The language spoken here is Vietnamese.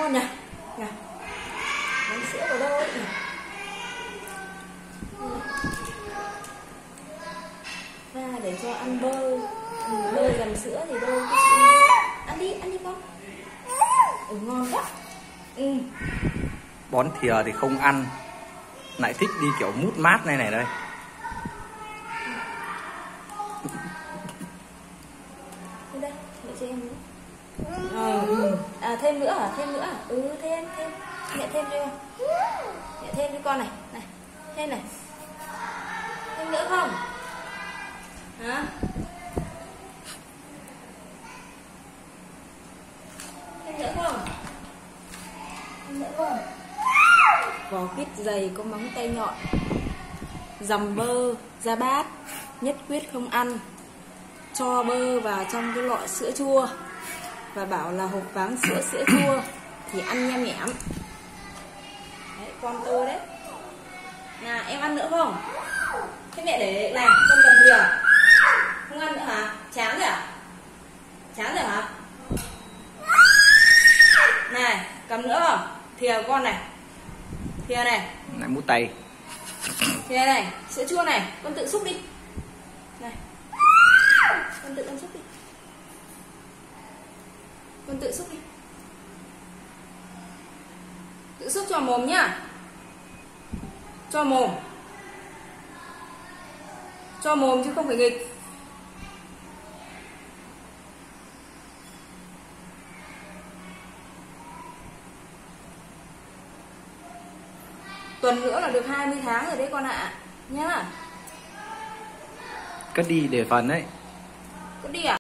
ngon nhỉ. Nè, bánh sữa vào đâu nhỉ? Và để cho ăn bơ, bơ dầm sữa thì đâu. Ăn đi con. Ngon quá. Bón thìa thì không ăn, lại thích đi kiểu mút mát này đây. Đây, để cho em nữa. Thêm nữa hả? Thêm nữa hả? Thêm. Mẹ thêm cho em. Mẹ thêm cho con này. Này, thêm này. Thêm nữa không? Hả? Thêm nữa không? Thêm nữa không? Vỏ quýt dày có móng tay nhọn, dầm bơ ra bát, nhất quyết không ăn. Cho bơ vào trong cái lọ sữa chua và bảo là hộp váng sữa chua thì ăn nhem nhẽm. Đấy, con tôi đấy. Nào, em ăn nữa không? Thế mẹ để này, con cầm thìa. Không ăn nữa hả? Chán rồi à? Chán rồi hả? Này, cầm nữa không? Thìa của con này. Thìa này. Lại mút tay. Thìa này, sữa chua này, con tự xúc đi. Này. Con tự xúc đi. Con tự xúc đi. Tự xúc cho mồm nhá. Cho mồm. Cho mồm chứ không phải nghịch. Tuần nữa là được 20 tháng rồi đấy con ạ. Nhá. Cất đi để phần đấy. Cất đi à?